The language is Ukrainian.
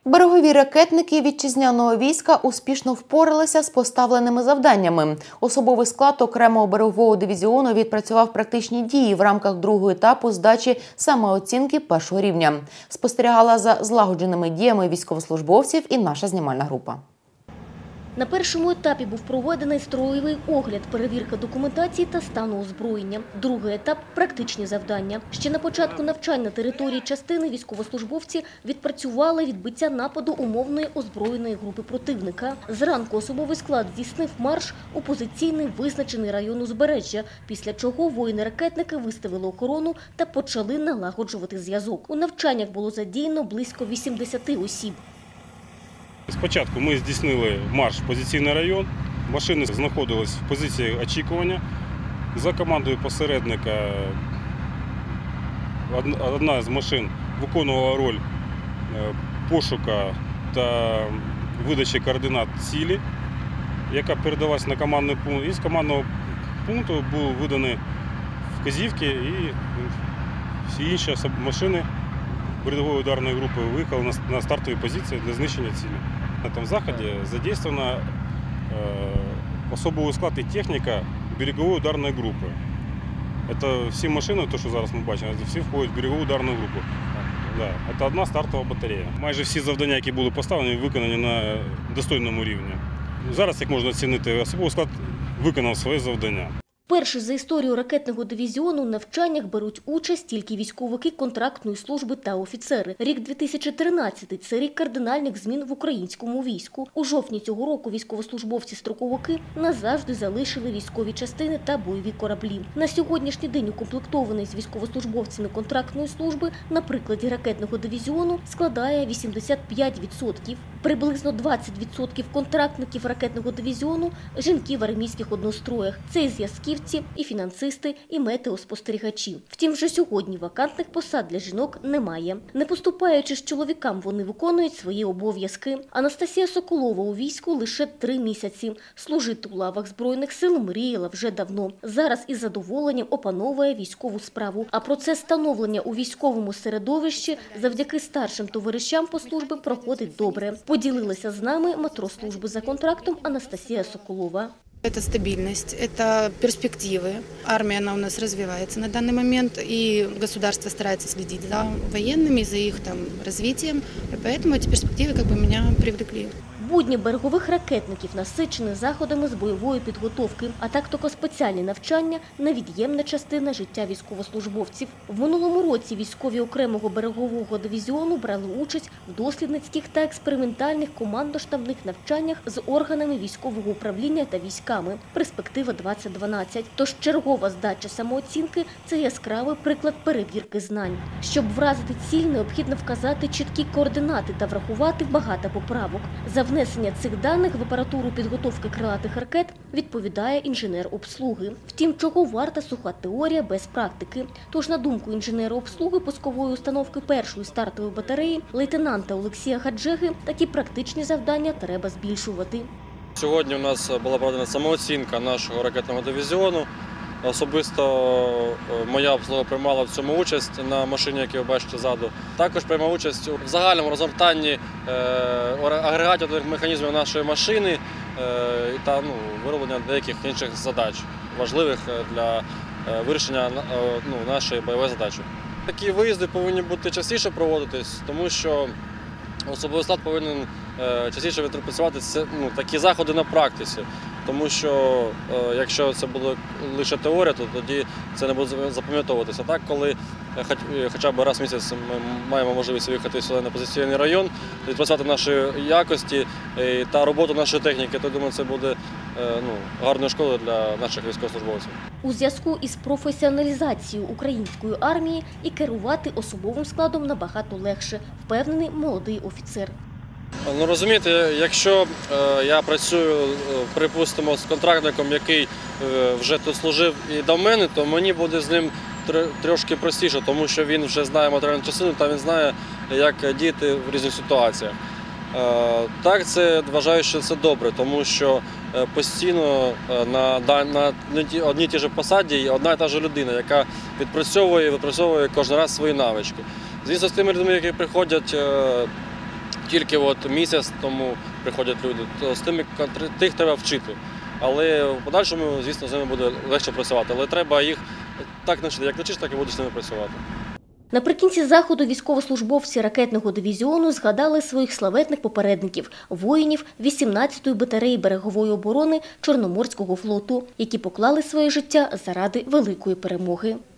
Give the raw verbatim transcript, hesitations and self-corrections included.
Берегові ракетники вітчизняного війська успішно впоралися з поставленими завданнями. Особовий склад окремого берегового дивізіону відпрацював практичні дії в рамках другого етапу здачі самооцінки першого рівня. Спостерігала за злагодженими діями військовослужбовців і наша знімальна група. На першому етапі був проведений строєвий огляд, перевірка документації та стану озброєння. Другий етап – практичні завдання. Ще на початку навчань на території частини військовослужбовці відпрацювали відбиття нападу умовної озброєної групи противника. Зранку особовий склад здійснив марш у позиційний визначений район узбережжя, після чого воїни-ракетники виставили охорону та почали налагоджувати зв'язок. У навчаннях було задіяно близько вісімдесяти осіб. Спочатку ми здійснили марш в позиційний район. Машини знаходились в позиції очікування. За командою посередника одна з машин виконувала роль пошука та видачі координат цілі, яка передалась на командний пункт. І з командного пункту були видані вказівки, і всі інші машини передової ударної групи виїхали на стартові позиції для знищення цілі. На цьому заході задействована особовий склад і техніка берегової ударної групи. Це всі машини, те, що зараз ми бачимо, всі входять в берегову ударну групу. Да, це одна стартова батарея. Майже всі завдання, які були поставлені, виконані на достойному рівні. Зараз, як можна оцінити, особовий склад виконав своє завдання. Перші за історію ракетного дивізіону в навчаннях беруть участь тільки військовики контрактної служби та офіцери. Рік дві тисячі тринадцятий – це рік кардинальних змін в українському війську. У жовтні цього року військовослужбовці-строковики назавжди залишили військові частини та бойові кораблі. На сьогоднішній день укомплектований з військовослужбовцями контрактної служби на прикладі ракетного дивізіону складає вісімдесят п'ять відсотків. Приблизно двадцять відсотків контрактників ракетного дивізіону – жінки в армійських одностроях. Це і зв'язківці, і фінансисти, і метеоспостерігачі. Втім, вже сьогодні вакантних посад для жінок немає. Не поступаючи з чоловікам, вони виконують свої обов'язки. Анастасія Соколова у війську лише три місяці. Служити у лавах Збройних сил мріяла вже давно. Зараз із задоволенням опановує військову справу. А процес становлення у військовому середовищі завдяки старшим товаришам по службі проходить добре. Поділилася з нами матрос служби за контрактом Анастасія Соколова. Это стабильность, это перспективы. Армия, она у нас развивается на данный момент, и государство старается следить за военными, за их там развитием. И поэтому эти перспективы как бы меня привлекли. Будні берегових ракетників насичені заходами з бойової підготовки, а тактико-спеціальні навчання – невід'ємна частина життя військовослужбовців. В минулому році військові окремого берегового дивізіону брали участь в дослідницьких та експериментальних командно-штабних навчаннях з органами військового управління та військами «Перспектива двадцять дванадцять». Тож чергова здача самооцінки – це яскравий приклад перевірки знань. Щоб вразити ціль, необхідно вказати чіткі координати та врахувати багато поправок. За внесення цих даних в апаратуру підготовки крилатих ракет відповідає інженер обслуги. Втім, чого варта суха теорія без практики. Тож, на думку інженера обслуги пускової установки першої стартової батареї лейтенанта Олексія Хаджеги, такі практичні завдання треба збільшувати. Сьогодні у нас була проведена самооцінка нашого ракетного дивізіону. Особисто моя обслуга приймала в цьому участь на машині, яку ви бачите ззаду. Також приймав участь в загальному розгортанні агрегатів механізмів нашої машини та ну, вироблення деяких інших задач, важливих для вирішення ну, нашої бойової задачі. Такі виїзди повинні бути частіше проводитись, тому що особовий склад повинен частіше відпрацювати ну, такі заходи на практиці. Тому що е, якщо це буде лише теорія, то тоді це не буде запам'ятовуватися. Так, коли хоч, хоча б раз в місяць ми маємо можливість виїхати сюди на позиційний район, відпрацювати наші якості і, та роботу нашої техніки, то, думаю, це буде е, ну, гарною школою для наших військовослужбовців. У зв'язку із професіоналізацією української армії і керувати особовим складом набагато легше, впевнений молодий офіцер. Ну, розумієте, якщо е, я працюю, припустимо, з контрактником, який е, вже тут служив і до мене, то мені буде з ним тр, трошки простіше, тому що він вже знає матеріальну частину та він знає, як діяти в різних ситуаціях. Е, так, це вважаю, що це добре, тому що е, постійно е, на, на одній тій ж посаді є одна і та ж людина, яка відпрацьовує і відпрацьовує кожен раз свої навички. Звісно, з тими людьми, які приходять е, тільки от місяць тому приходять люди, то з тими тих треба вчити. Але в подальшому, звісно, з ними буде легше працювати. Але треба їх так навчити, як навчиш, так і будеш з ними працювати. Наприкінці заходу військовослужбовці ракетного дивізіону згадали своїх славетних попередників – воїнів вісімнадцятої батареї берегової оборони Чорноморського флоту, які поклали своє життя заради великої перемоги.